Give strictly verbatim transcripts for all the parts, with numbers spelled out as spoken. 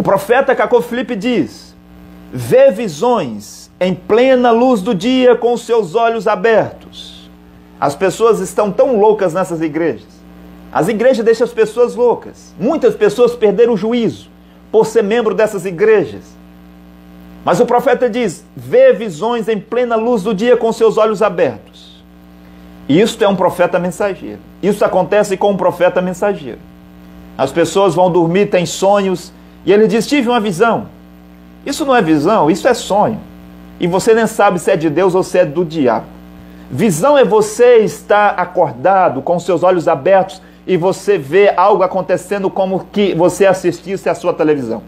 profeta Caco Filipe diz: vê visões em plena luz do dia com os seus olhos abertos. As pessoas estão tão loucas nessas igrejas. As igrejas deixam as pessoas loucas. Muitas pessoas perderam o juízo por ser membro dessas igrejas. Mas o profeta diz: vê visões em plena luz do dia com seus olhos abertos. Isto é um profeta mensageiro. Isso acontece com um profeta mensageiro. As pessoas vão dormir, têm sonhos, e ele diz: tive uma visão. Isso não é visão, isso é sonho. E você nem sabe se é de Deus ou se é do diabo. Visão é você estar acordado, com seus olhos abertos, e você vê algo acontecendo como que você assistisse à sua televisão.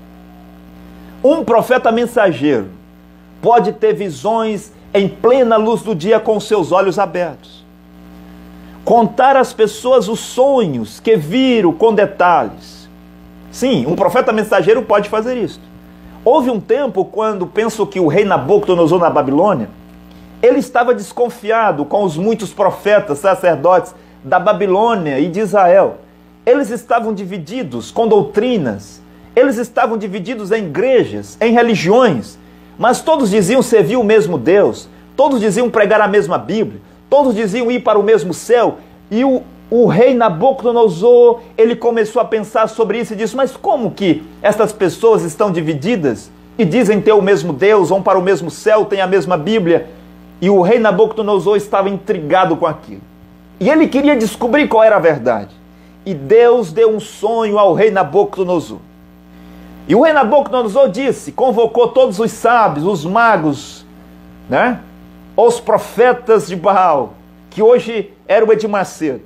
Um profeta mensageiro pode ter visões em plena luz do dia com seus olhos abertos. Contar às pessoas os sonhos que viram com detalhes. Sim, um profeta mensageiro pode fazer isso. Houve um tempo quando penso que o rei Nabucodonosor na Babilônia, ele estava desconfiado com os muitos profetas, sacerdotes da Babilônia e de Israel. Eles estavam divididos com doutrinas, eles estavam divididos em igrejas, em religiões, mas todos diziam servir o mesmo Deus, todos diziam pregar a mesma Bíblia, todos diziam ir para o mesmo céu. E o, o rei Nabucodonosor, ele começou a pensar sobre isso e disse: mas como que essas pessoas estão divididas e dizem ter o mesmo Deus, vão para o mesmo céu, têm a mesma Bíblia? E o rei Nabucodonosor estava intrigado com aquilo. E ele queria descobrir qual era a verdade. E Deus deu um sonho ao rei Nabucodonosor. E o rei Nabucodonosor disse, convocou todos os sábios, os magos, né? Os profetas de Baal, que hoje era o Edir Macedo.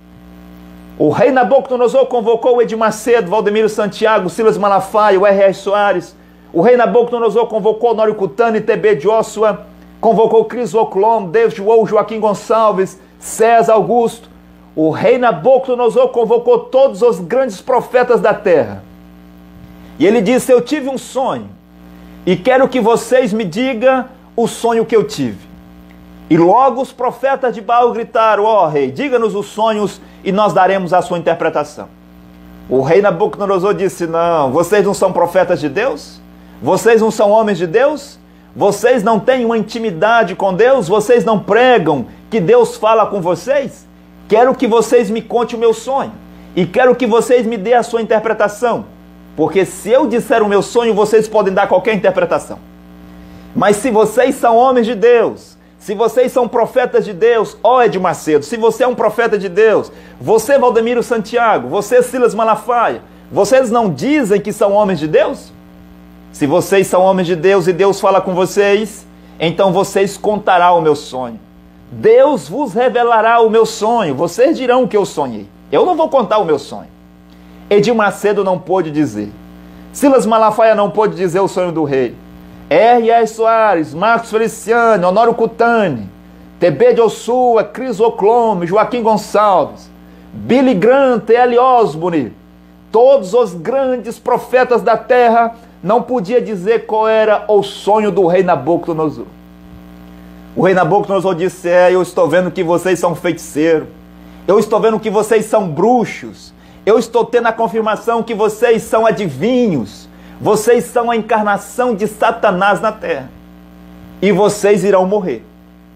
O rei Nabucodonosor convocou o Edir Macedo, Valdemiro Santiago, Silas Malafaia, o R R Soares. O rei Nabucodonosor convocou Honório Cutani, T B Joshua, convocou Cris Oclom, David Wall, Joaquim Gonçalves, César Augusto. O rei Nabucodonosor convocou todos os grandes profetas da terra. E ele disse: eu tive um sonho e quero que vocês me digam o sonho que eu tive. E logo os profetas de Baal gritaram: ó rei, diga-nos os sonhos e nós daremos a sua interpretação. O rei Nabucodonosor disse: não, vocês não são profetas de Deus? Vocês não são homens de Deus? Vocês não têm uma intimidade com Deus? Vocês não pregam que Deus fala com vocês? Quero que vocês me contem o meu sonho e quero que vocês me dêem a sua interpretação. Porque se eu disser o meu sonho, vocês podem dar qualquer interpretação. Mas se vocês são homens de Deus, se vocês são profetas de Deus, ó Edir Macedo, se você é um profeta de Deus, você Valdemiro Santiago, você Silas Malafaia, vocês não dizem que são homens de Deus? Se vocês são homens de Deus e Deus fala com vocês, então vocês contarão o meu sonho. Deus vos revelará o meu sonho, vocês dirão o que eu sonhei. Eu não vou contar o meu sonho. Edir Macedo não pôde dizer. Silas Malafaia não pôde dizer o sonho do rei. R R Soares, Marcos Feliciano, Honório Cutani, T B Joshua, Cris Oclome, Joaquim Gonçalves, Billy Graham, L. Osborne, todos os grandes profetas da terra não podia dizer qual era o sonho do rei Nabucodonosor. O rei Nabucodonosor disse: é, eu estou vendo que vocês são feiticeiros, eu estou vendo que vocês são bruxos, eu estou tendo a confirmação que vocês são adivinhos, vocês são a encarnação de Satanás na terra, e vocês irão morrer.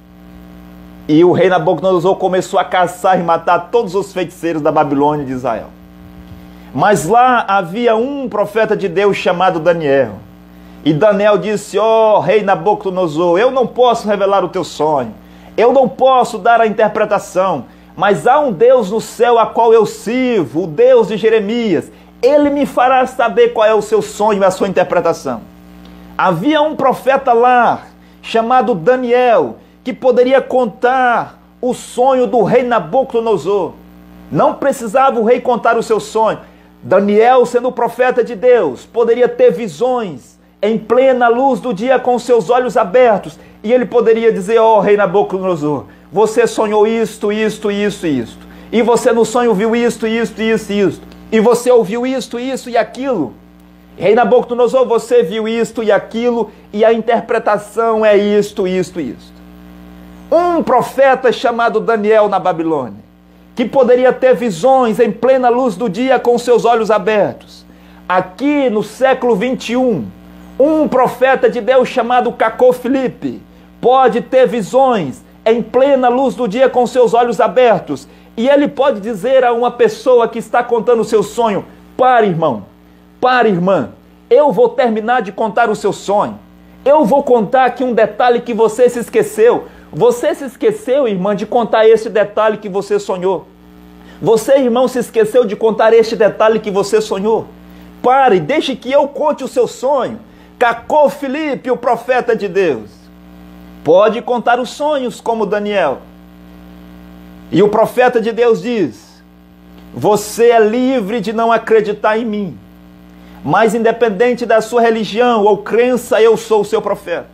E o rei Nabucodonosor começou a caçar e matar todos os feiticeiros da Babilônia e de Israel. Mas lá havia um profeta de Deus chamado Daniel. E Daniel disse: ó rei Nabucodonosor, eu não posso revelar o teu sonho, eu não posso dar a interpretação, mas há um Deus no céu a qual eu sirvo, o Deus de Jeremias. Ele me fará saber qual é o seu sonho e a sua interpretação. Havia um profeta lá, chamado Daniel, que poderia contar o sonho do rei Nabucodonosor. Não precisava o rei contar o seu sonho. Daniel, sendo profeta de Deus, poderia ter visões em plena luz do dia com seus olhos abertos. E ele poderia dizer: ó rei Nabucodonosor, você sonhou isto, isto, isto, isto. E você no sonho viu isto, isto, isto, isto. E você ouviu isto, isso e aquilo. Rei Nabucodonosor, você viu isto e aquilo, e a interpretação é isto, isto, isto. Um profeta chamado Daniel na Babilônia, que poderia ter visões em plena luz do dia com seus olhos abertos. Aqui no século vinte e um, um profeta de Deus chamado Cacô Filipe pode ter visões em plena luz do dia com seus olhos abertos. E ele pode dizer a uma pessoa que está contando o seu sonho: pare, irmão, pare, irmã, eu vou terminar de contar o seu sonho. Eu vou contar aqui um detalhe que você se esqueceu. Você se esqueceu, irmã, de contar esse detalhe que você sonhou. Você, irmão, se esqueceu de contar este detalhe que você sonhou. Pare, deixe que eu conte o seu sonho. Cacô Filipe, o profeta de Deus, pode contar os sonhos como Daniel. E o profeta de Deus diz: você é livre de não acreditar em mim, mas independente da sua religião ou crença, eu sou o seu profeta.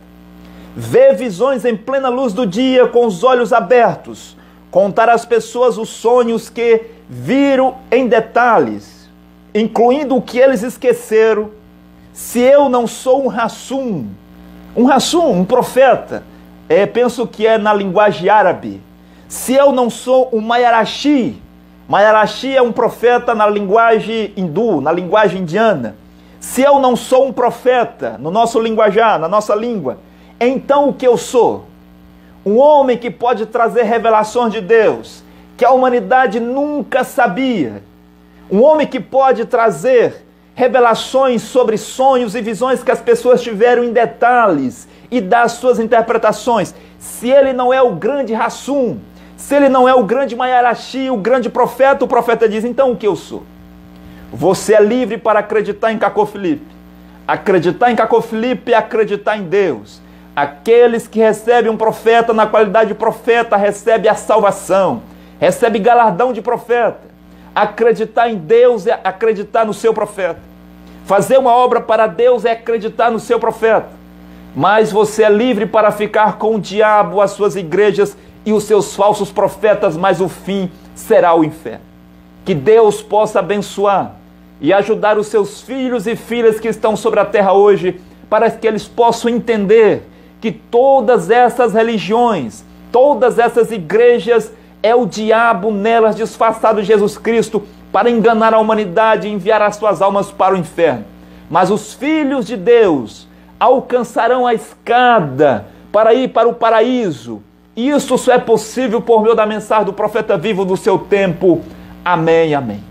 Vê visões em plena luz do dia com os olhos abertos, contar às pessoas os sonhos que viram em detalhes, incluindo o que eles esqueceram. Se eu não sou um Rassum, um Rassum, um profeta, é, penso que é na linguagem árabe. Se eu não sou um Mayarashi, Mayarashi é um profeta na linguagem hindu, na linguagem indiana. Se eu não sou um profeta no nosso linguajar, na nossa língua, então o que eu sou? Um homem que pode trazer revelações de Deus, que a humanidade nunca sabia. Um homem que pode trazer revelações sobre sonhos e visões que as pessoas tiveram em detalhes e dar suas interpretações. Se ele não é o grande Rassum, se ele não é o grande Mayarashi, o grande profeta, o profeta diz: então o que eu sou? Você é livre para acreditar em Cacô Filipe. Acreditar em Cacô Filipe é acreditar em Deus. Aqueles que recebem um profeta na qualidade de profeta recebem a salvação, recebem galardão de profeta. Acreditar em Deus é acreditar no seu profeta. Fazer uma obra para Deus é acreditar no seu profeta. Mas você é livre para ficar com o diabo, as suas igrejas e os seus falsos profetas, mas o fim será o inferno. Que Deus possa abençoar e ajudar os seus filhos e filhas que estão sobre a terra hoje, para que eles possam entender que todas essas religiões, todas essas igrejas, é o diabo nelas disfarçado de Jesus Cristo para enganar a humanidade e enviar as suas almas para o inferno. Mas os filhos de Deus alcançarão a escada para ir para o paraíso. Isso só é possível por meio da mensagem do profeta vivo do seu tempo. Amém, amém.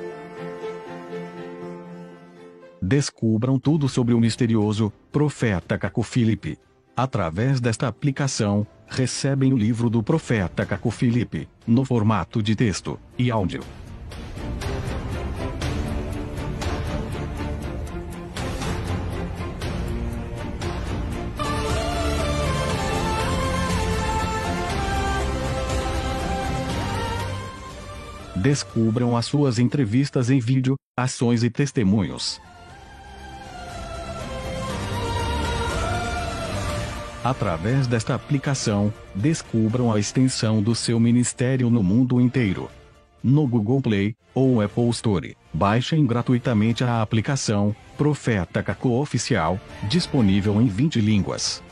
Descubram tudo sobre o misterioso profeta Cacô Filipe. Através desta aplicação, recebem o livro do profeta Cacô Filipe, no formato de texto e áudio. Descubram as suas entrevistas em vídeo, ações e testemunhos. Através desta aplicação, descubram a extensão do seu ministério no mundo inteiro. No Google Play ou Apple Store, baixem gratuitamente a aplicação Profeta Cacô Oficial, disponível em vinte línguas.